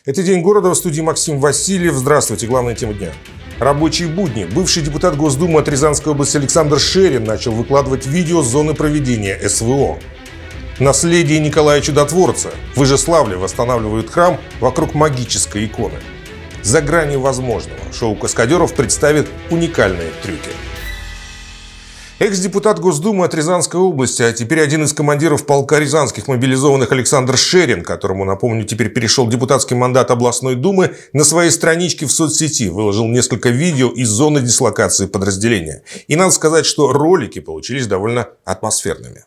Это «День города», в студии Максим Васильев. Здравствуйте, главная тема дня. Рабочие будни. Бывший депутат Госдумы от Рязанской области Александр Шерин начал выкладывать видео с зоны проведения СВО. Наследие Николая Чудотворца. В Выжеславле восстанавливают храм вокруг магической иконы. За гранью возможного. Шоу каскадеров представит уникальные трюки. Экс-депутат Госдумы от Рязанской области, а теперь один из командиров полка рязанских мобилизованных Александр Шерин, которому, напомню, теперь перешел депутатский мандат областной думы, на своей страничке в соцсети выложил несколько видео из зоны дислокации подразделения. И надо сказать, что ролики получились довольно атмосферными.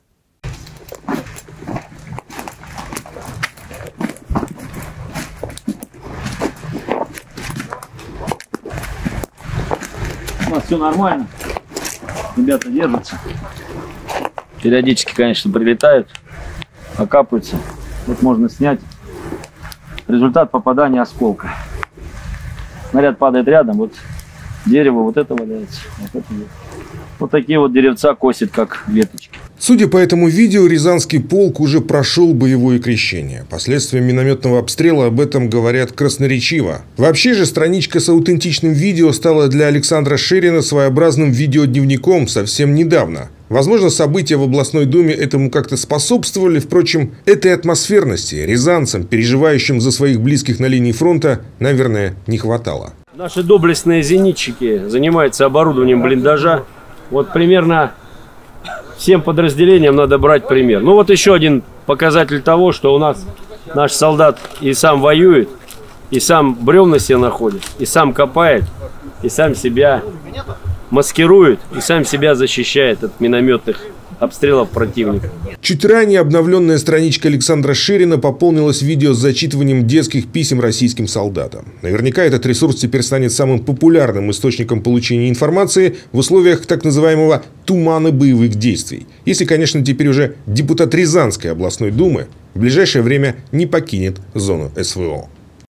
У нас все нормально. Ребята держатся. Периодически, конечно, прилетают, окапываются. Вот можно снять результат попадания осколка. Снаряд падает рядом, вот дерево вот это валяется. Вот такие вот деревца косит, как веточки. Судя по этому видео, Рязанский полк уже прошел боевое крещение. Последствия минометного обстрела об этом говорят красноречиво. Вообще же страничка с аутентичным видео стала для Александра Шерина своеобразным видеодневником совсем недавно. Возможно, события в областной думе этому как-то способствовали. Впрочем, этой атмосферности рязанцам, переживающим за своих близких на линии фронта, наверное, не хватало. Наши доблестные зенитчики занимаются оборудованием блиндажа. Вот примерно всем подразделениям надо брать пример. Ну вот еще один показатель того, что у нас наш солдат и сам воюет, и сам бревна себе находит, и сам копает, и сам себя маскирует, и сам себя защищает от минометных обстрелов противника. Чуть ранее обновленная страничка Александра Шерина пополнилась видео с зачитыванием детских писем российским солдатам. Наверняка этот ресурс теперь станет самым популярным источником получения информации в условиях так называемого «тумана боевых действий». Если, конечно, теперь уже депутат Рязанской областной думы в ближайшее время не покинет зону СВО.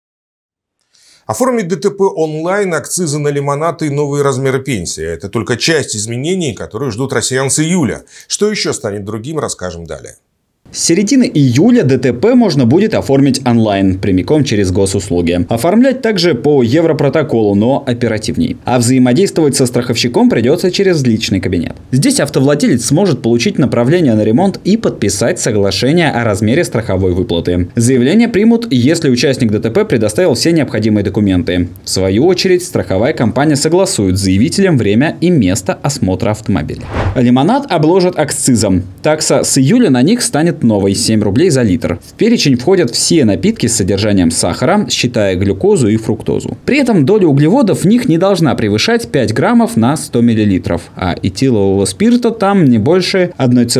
Оформить ДТП онлайн, акцизы на лимонад и новые размеры пенсии. Это только часть изменений, которые ждут россиян с июля. Что еще станет другим, расскажем далее. С середины июля ДТП можно будет оформить онлайн, прямиком через госуслуги. Оформлять также по Европротоколу, но оперативней. А взаимодействовать со страховщиком придется через личный кабинет. Здесь автовладелец сможет получить направление на ремонт и подписать соглашение о размере страховой выплаты. Заявление примут, если участник ДТП предоставил все необходимые документы. В свою очередь, страховая компания согласует с заявителем время и место осмотра автомобиля. Лимонад обложат акцизом. Такса с июля на них станет новой – 7 рублей за литр. В перечень входят все напитки с содержанием сахара, считая глюкозу и фруктозу. При этом доля углеводов в них не должна превышать 5 граммов на 100 миллилитров, а этилового спирта там не больше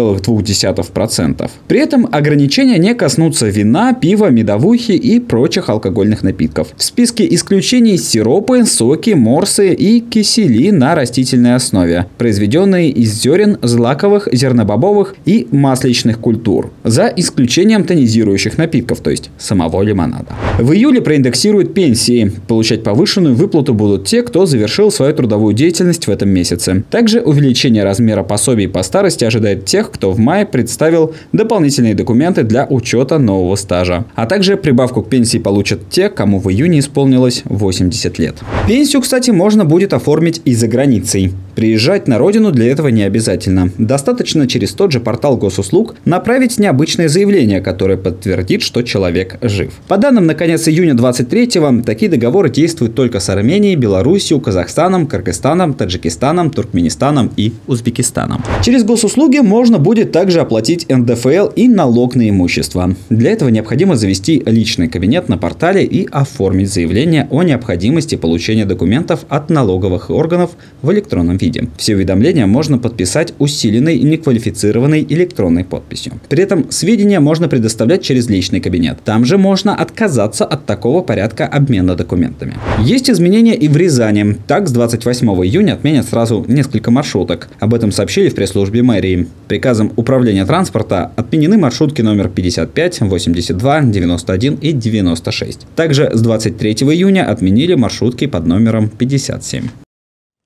1,2%. При этом ограничения не коснутся вина, пива, медовухи и прочих алкогольных напитков. В списке исключений сиропы, соки, морсы и кисели на растительной основе, произведенные из зерен, злаковых, зернобобовых и масличных культур. За исключением тонизирующих напитков, то есть самого лимонада. В июле проиндексируют пенсии. Получать повышенную выплату будут те, кто завершил свою трудовую деятельность в этом месяце. Также увеличение размера пособий по старости ожидает тех, кто в мае представил дополнительные документы для учета нового стажа. А также прибавку к пенсии получат те, кому в июне исполнилось 80 лет. Пенсию, кстати, можно будет оформить и за границей. Приезжать на родину для этого не обязательно. Достаточно через тот же портал госуслуг направить необычное заявление, которое подтвердит, что человек жив. По данным на конец июня 23-го, такие договоры действуют только с Арменией, Белоруссией, Казахстаном, Кыргызстаном, Таджикистаном, Туркменистаном и Узбекистаном. Через госуслуги можно будет также оплатить НДФЛ и налог на имущество. Для этого необходимо завести личный кабинет на портале и оформить заявление о необходимости получения документов от налоговых органов в электронном виде. Все уведомления можно подписать усиленной неквалифицированной электронной подписью. При этом сведения можно предоставлять через личный кабинет. Там же можно отказаться от такого порядка обмена документами. Есть изменения и в Рязани. Так, с 28 июня отменят сразу несколько маршруток. Об этом сообщили в пресс-службе мэрии. Приказом управления транспорта отменены маршрутки номер 55, 82, 91 и 96. Также с 23 июня отменили маршрутки под номером 57.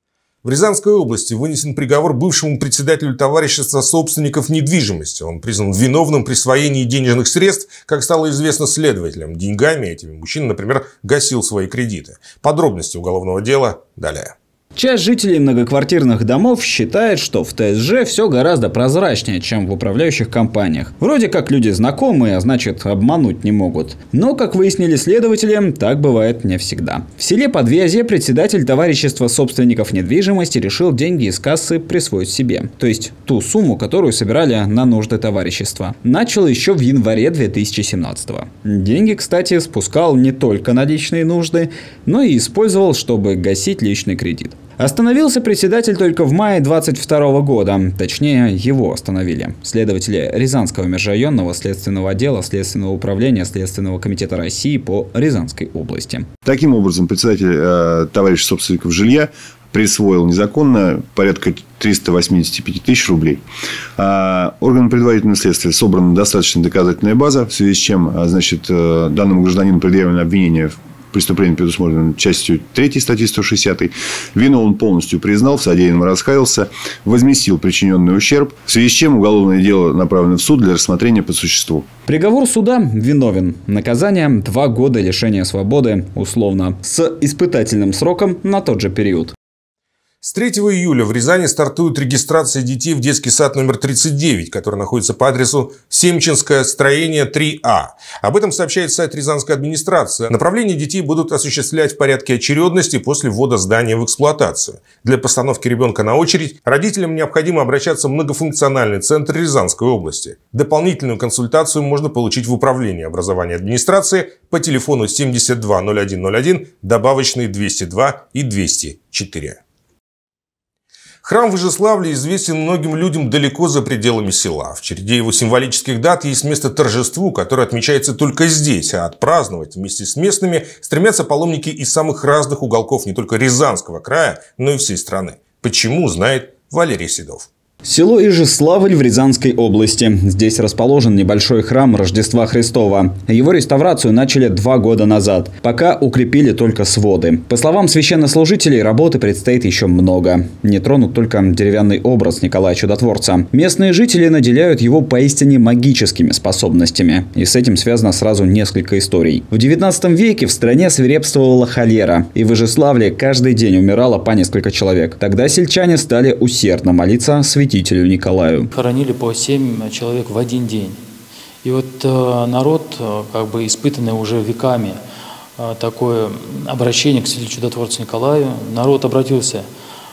В Рязанской области вынесен приговор бывшему председателю товарищества собственников недвижимости. Он признан виновным в присвоении денежных средств, как стало известно следователям. Деньгами этими мужчина, например, гасил свои кредиты. Подробности уголовного дела далее. Часть жителей многоквартирных домов считает, что в ТСЖ все гораздо прозрачнее, чем в управляющих компаниях. Вроде как люди знакомые, а значит обмануть не могут. Но, как выяснили следователи, так бывает не всегда. В селе Подвязье председатель товарищества собственников недвижимости решил деньги из кассы присвоить себе. То есть ту сумму, которую собирали на нужды товарищества. Начал еще в январе 2017-го. Деньги, кстати, спускал не только на личные нужды, но и использовал, чтобы гасить личный кредит. Остановился председатель только в мае 2022 года. Точнее, его остановили. Следователи Рязанского межрайонного следственного отдела Следственного управления Следственного комитета России по Рязанской области. Таким образом, председатель товарищества собственников жилья присвоил незаконно порядка 385 тысяч рублей. Органам предварительного следствия собрана достаточно доказательная база, в связи с чем, значит, данному гражданину предъявлено обвинение в преступление, предусмотрено частью 3 статьи 160. Вину он полностью признал, в содеянном раскаялся, возместил причиненный ущерб, в связи с чем уголовное дело направлено в суд для рассмотрения по существу. Приговор суда: виновен. Наказание: 2 года лишения свободы, условно, с испытательным сроком на тот же период. С 3 июля в Рязани стартует регистрация детей в детский сад номер 39, который находится по адресу Семчинское строение 3А. Об этом сообщает сайт Рязанской администрации. Направление детей будут осуществлять в порядке очередности после ввода здания в эксплуатацию. Для постановки ребенка на очередь родителям необходимо обращаться в многофункциональный центр Рязанской области. Дополнительную консультацию можно получить в управлении образования администрации по телефону 72 0101, добавочные 202 и 204. Храм в Ижеславле известен многим людям далеко за пределами села. В череде его символических дат есть место торжеству, которое отмечается только здесь, а отпраздновать вместе с местными стремятся паломники из самых разных уголков не только Рязанского края, но и всей страны. Почему, знает Валерий Седов. Село Ижеславль в Рязанской области. Здесь расположен небольшой храм Рождества Христова. Его реставрацию начали 2 года назад, пока укрепили только своды. По словам священнослужителей, работы предстоит еще много. Не тронут только деревянный образ Николая Чудотворца. Местные жители наделяют его поистине магическими способностями. И с этим связано сразу несколько историй. В 19 веке в стране свирепствовала холера. И в Ижеславле каждый день умирало по несколько человек. Тогда сельчане стали усердно молиться святителю Николаю. Хоронили по 7 человек в один день. И вот народ, как бы испытанный уже веками, такое обращение к святителю Чудотворцу Николаю, народ обратился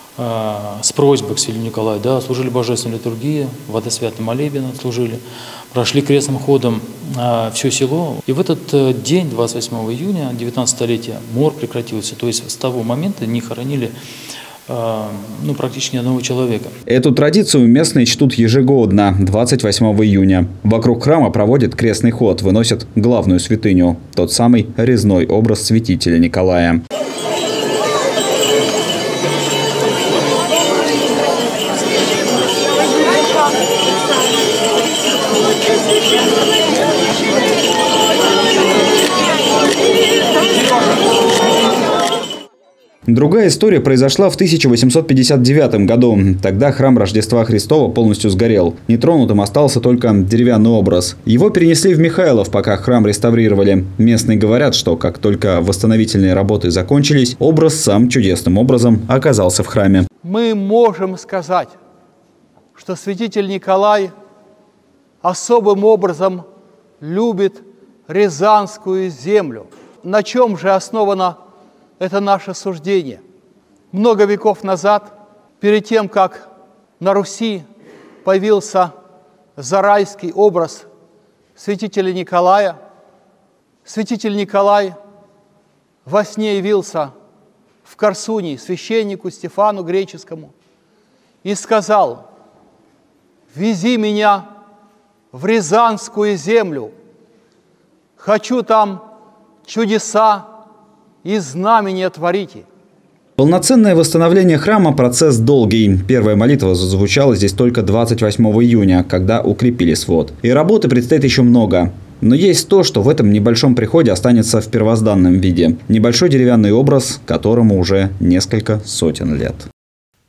с просьбой к святителю Николаю, да, служили божественной литургии, водосвятный молебен служили, прошли крестным ходом все село. И в этот день, 28 июня 19-летия, мор прекратился. То есть с того момента не хоронили практически ни одного человека. Эту традицию местные чтут ежегодно, 28 июня. Вокруг храма проводят крестный ход, выносят главную святыню, тот самый резной образ святителя Николая. Другая история произошла в 1859 году. Тогда храм Рождества Христова полностью сгорел. Нетронутым остался только деревянный образ. Его перенесли в Михайлов, пока храм реставрировали. Местные говорят, что как только восстановительные работы закончились, образ сам чудесным образом оказался в храме. Мы можем сказать, что святитель Николай особым образом любит Рязанскую землю. На чем же основано это наше суждение? Много веков назад, перед тем, как на Руси появился зарайский образ святителя Николая, святитель Николай во сне явился в Корсунии священнику Стефану Греческому и сказал: «Вези меня в Рязанскую землю, хочу там чудеса и знамения творите». Полноценное восстановление храма – процесс долгий. Первая молитва зазвучала здесь только 28 июня, когда укрепили свод. И работы предстоит еще много. Но есть то, что в этом небольшом приходе останется в первозданном виде. Небольшой деревянный образ, которому уже несколько сотен лет.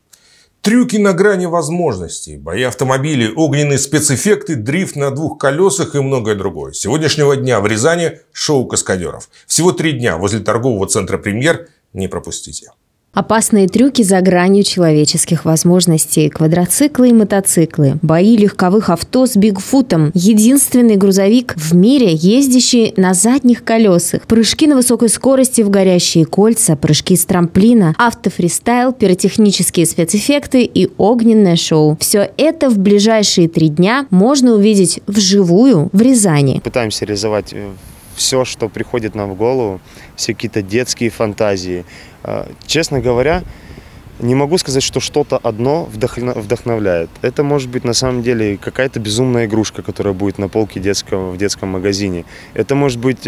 Трюки на грани возможностей, бои автомобилей, огненные спецэффекты, дрифт на двух колесах и многое другое. С сегодняшнего дня в Рязани шоу каскадеров. Всего 3 дня возле торгового центра «Премьер». Не пропустите. Опасные трюки за гранью человеческих возможностей, квадроциклы и мотоциклы, бои легковых авто с Бигфутом, единственный грузовик в мире, ездящий на задних колесах, прыжки на высокой скорости в горящие кольца, прыжки с трамплина, автофристайл, пиротехнические спецэффекты и огненное шоу. Все это в ближайшие 3 дня можно увидеть вживую в Рязани. Пытаемся реализовать все, что приходит нам в голову, все какие-то детские фантазии. Честно говоря, не могу сказать, что что-то одно вдохновляет. Это может быть на самом деле какая-то безумная игрушка, которая будет на полке в детском магазине. Это может быть,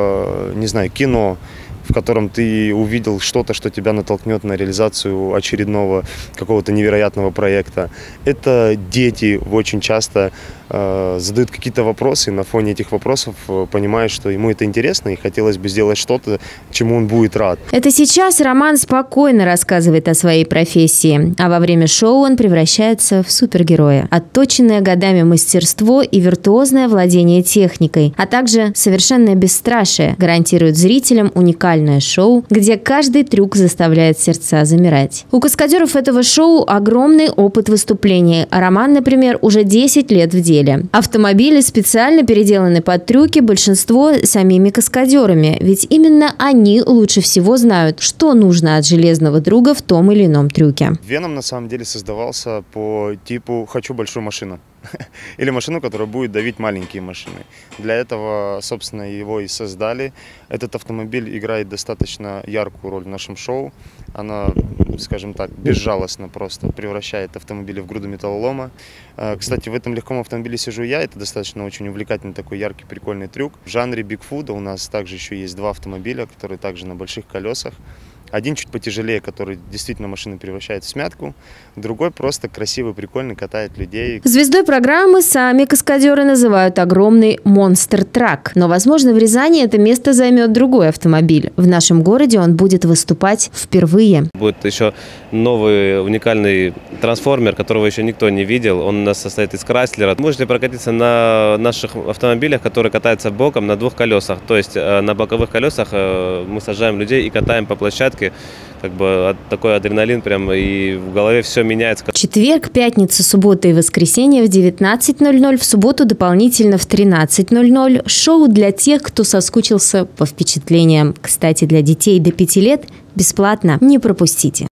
не знаю, кино, в котором ты увидел что-то, что тебя натолкнет на реализацию очередного какого-то невероятного проекта. Это дети очень часто задают какие-то вопросы, и на фоне этих вопросов понимаешь, что ему это интересно, и хотелось бы сделать что-то, чему он будет рад. Это сейчас Роман спокойно рассказывает о своей профессии, а во время шоу он превращается в супергероя. Отточенное годами мастерство и виртуозное владение техникой, а также совершенное бесстрашие гарантируют зрителям уникальное шоу, где каждый трюк заставляет сердца замирать. У каскадеров этого шоу огромный опыт выступлений, а Роман, например, уже 10 лет в деле. Автомобили специально переделаны под трюки, большинство самими каскадерами, ведь именно они лучше всего знают, что нужно от железного друга в том или ином трюке. Веном на самом деле создавался по типу «хочу большую машину». Или машину, которая будет давить маленькие машины. Для этого, собственно, его и создали. Этот автомобиль играет достаточно яркую роль в нашем шоу. Она, скажем так, безжалостно просто превращает автомобили в груду металлолома. Кстати, в этом легком автомобиле сижу я. Это достаточно очень увлекательный такой яркий, прикольный трюк. В жанре Бигфуда у нас также еще есть 2 автомобиля, которые также на больших колесах. Один чуть потяжелее, который действительно машину превращает в смятку. Другой просто красивый, прикольный, катает людей. Звездой программы сами каскадеры называют огромный монстр-трак. Но, возможно, в Рязани это место займет другой автомобиль. В нашем городе он будет выступать впервые. Будет еще новый уникальный трансформер, которого еще никто не видел. Он у нас состоит из Крайслера. Можете прокатиться на наших автомобилях, которые катаются боком на 2 колесах. То есть на боковых колесах мы сажаем людей и катаем по площадке. Как бы такой адреналин прям, и в голове все меняется. Четверг, пятница, суббота и воскресенье в 19:00, в субботу дополнительно в 13:00. Шоу для тех, кто соскучился по впечатлениям. Кстати, для детей до 5 лет бесплатно. Не пропустите.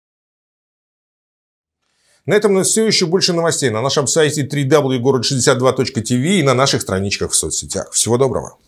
На этом у нас все. Еще больше новостей на нашем сайте www.город62.tv и на наших страничках в соцсетях. Всего доброго.